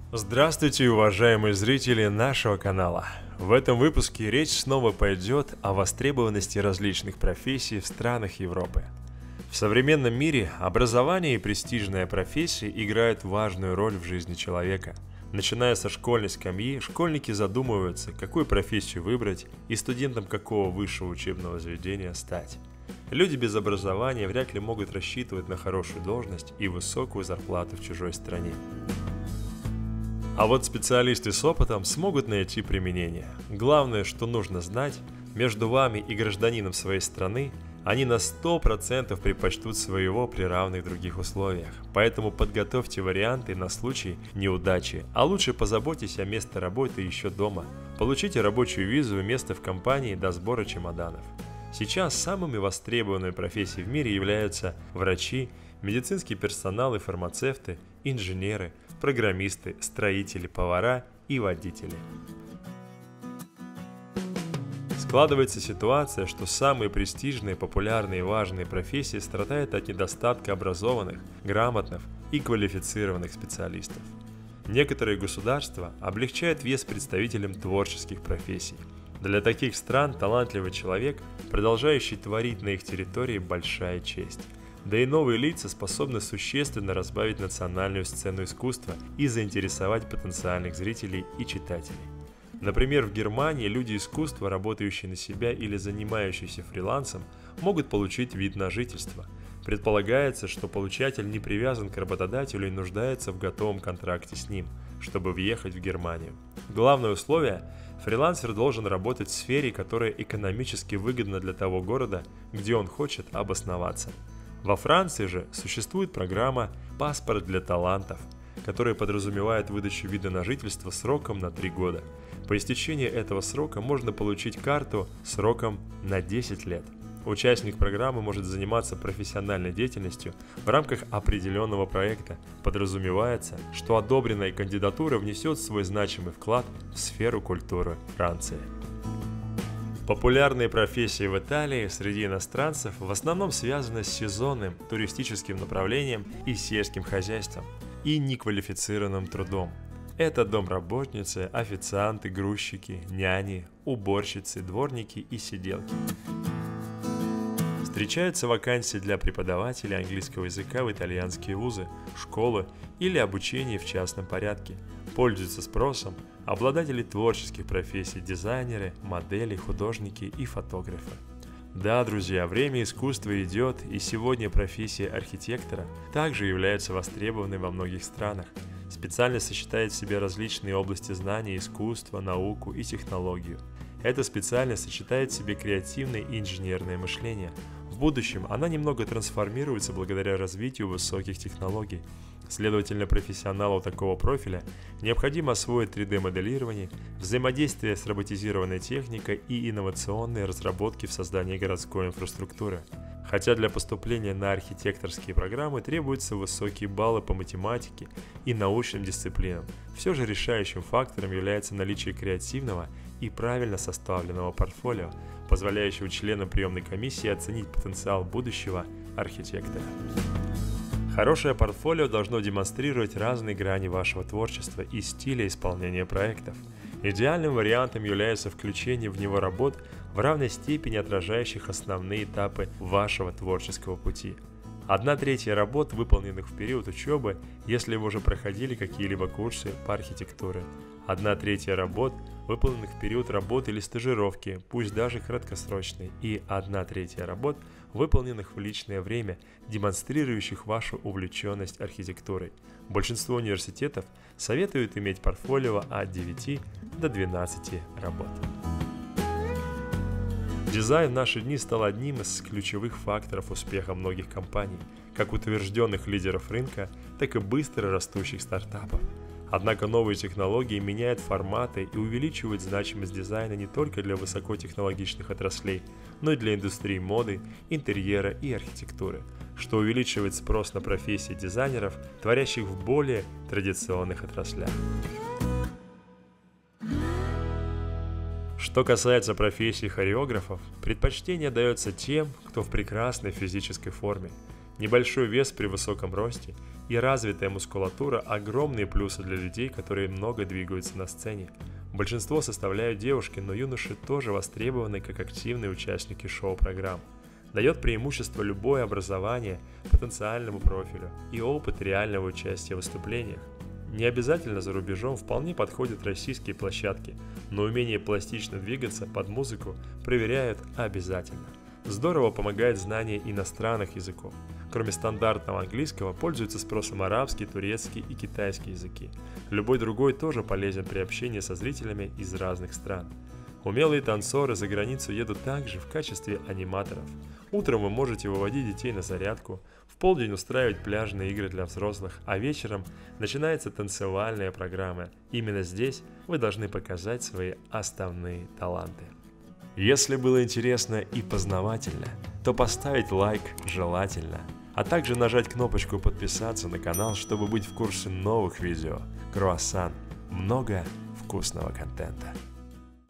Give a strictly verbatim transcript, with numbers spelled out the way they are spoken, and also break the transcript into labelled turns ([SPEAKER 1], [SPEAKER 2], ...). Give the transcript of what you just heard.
[SPEAKER 1] Здравствуйте, уважаемые зрители нашего канала! В этом выпуске речь снова пойдет о востребованности различных профессий в странах Европы. В современном мире образование и престижная профессия играют важную роль в жизни человека. Начиная со школьной скамьи, школьники задумываются, какую профессию выбрать и студентом какого высшего учебного заведения стать. Люди без образования вряд ли могут рассчитывать на хорошую должность и высокую зарплату в чужой стране. А вот специалисты с опытом смогут найти применение. Главное, что нужно знать, между вами и гражданином своей страны они на сто процентов предпочтут своего при равных других условиях. Поэтому подготовьте варианты на случай неудачи, а лучше позаботьтесь о месте работы еще дома. Получите рабочую визу и место в компании до сбора чемоданов. Сейчас самыми востребованными профессиями в мире являются врачи, медицинский персонал и фармацевты, инженеры, программисты, строители, повара и водители. Складывается ситуация, что самые престижные, популярные и важные профессии страдают от недостатка образованных, грамотных и квалифицированных специалистов. Некоторые государства облегчают вес представителям творческих профессий. Для таких стран талантливый человек, продолжающий творить на их территории, большая честь. Да и новые лица способны существенно разбавить национальную сцену искусства и заинтересовать потенциальных зрителей и читателей. Например, в Германии люди искусства, работающие на себя или занимающиеся фрилансом, могут получить вид на жительство. Предполагается, что получатель не привязан к работодателю и нуждается в готовом контракте с ним, чтобы въехать в Германию. Главное условие – фрилансер должен работать в сфере, которая экономически выгодна для того города, где он хочет обосноваться. Во Франции же существует программа «Паспорт для талантов», которая подразумевает выдачу вида на жительство сроком на три года. По истечении этого срока можно получить карту сроком на десять лет. Участник программы может заниматься профессиональной деятельностью в рамках определенного проекта. Подразумевается, что одобренная кандидатура внесет свой значимый вклад в сферу культуры Франции. Популярные профессии в Италии среди иностранцев в основном связаны с сезонным туристическим направлением и сельским хозяйством, и неквалифицированным трудом. Это домработницы, официанты, грузчики, няни, уборщицы, дворники и сиделки. Встречаются вакансии для преподавателей английского языка в итальянские вузы, школы или обучение в частном порядке. Пользуются спросом обладатели творческих профессий, дизайнеры, модели, художники и фотографы. Да, друзья, время искусства идет, и сегодня профессия архитектора также является востребованной во многих странах. Специальность сочетает в себе различные области знаний, искусства, науку и технологию. Эта специальность сочетает в себе креативное и инженерное мышление. В будущем она немного трансформируется благодаря развитию высоких технологий. Следовательно, профессионалу такого профиля необходимо освоить три дэ-моделирование, взаимодействие с роботизированной техникой и инновационные разработки в создании городской инфраструктуры. Хотя для поступления на архитекторские программы требуются высокие баллы по математике и научным дисциплинам, все же решающим фактором является наличие креативного и правильно составленного портфолио, позволяющего членам приемной комиссии оценить потенциал будущего архитектора. Хорошее портфолио должно демонстрировать разные грани вашего творчества и стиля исполнения проектов. Идеальным вариантом является включение в него работ в равной степени отражающих основные этапы вашего творческого пути. Одна третья работ, выполненных в период учебы, если вы уже проходили какие-либо курсы по архитектуре. Одна третья работ, выполненных в период работы или стажировки, пусть даже краткосрочной, и одна третья работ, выполненных в личное время, демонстрирующих вашу увлеченность архитектурой. Большинство университетов советуют иметь портфолио от девяти до двенадцати работ. Дизайн в наши дни стал одним из ключевых факторов успеха многих компаний, как утвержденных лидеров рынка, так и быстро растущих стартапов. Однако новые технологии меняют форматы и увеличивают значимость дизайна не только для высокотехнологичных отраслей, но и для индустрии моды, интерьера и архитектуры, что увеличивает спрос на профессии дизайнеров, творящих в более традиционных отраслях. Что касается профессии хореографов, предпочтение дается тем, кто в прекрасной физической форме. Небольшой вес при высоком росте и развитая мускулатура – огромные плюсы для людей, которые много двигаются на сцене. Большинство составляют девушки, но юноши тоже востребованы как активные участники шоу-программ. Дает преимущество любое образование потенциальному профилю и опыт реального участия в выступлениях. Не обязательно за рубежом вполне подходят российские площадки, но умение пластично двигаться под музыку проверяют обязательно. Здорово помогает знание иностранных языков. Кроме стандартного английского, пользуются спросом арабский, турецкий и китайский языки. Любой другой тоже полезен при общении со зрителями из разных стран. Умелые танцоры за границу едут также в качестве аниматоров. Утром вы можете выводить детей на зарядку, в полдень устраивать пляжные игры для взрослых, а вечером начинается танцевальная программа. Именно здесь вы должны показать свои основные таланты. Если было интересно и познавательно, то поставить лайк желательно, а также нажать кнопочку подписаться на канал, чтобы быть в курсе новых видео. Круассан. Много вкусного контента.